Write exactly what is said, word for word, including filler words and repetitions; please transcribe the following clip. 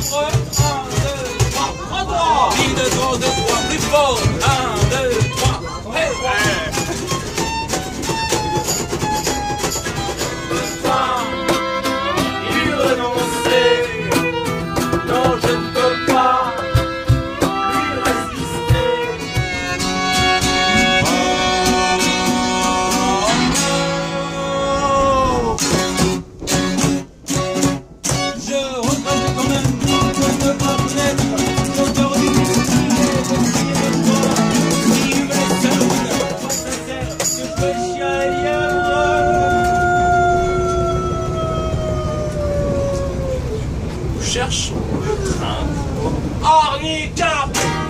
nombreux. Un, deux, trois, en droit. Ligne de dos, deux, trois, plus fort. Un, deux, trois. Hey, ouais. Enfin, il renonçait. Non, je ne peux pas lui résister. Oh, je regrette quand même de ne pas connaître l'auteur du cherchons le train pour Ornica.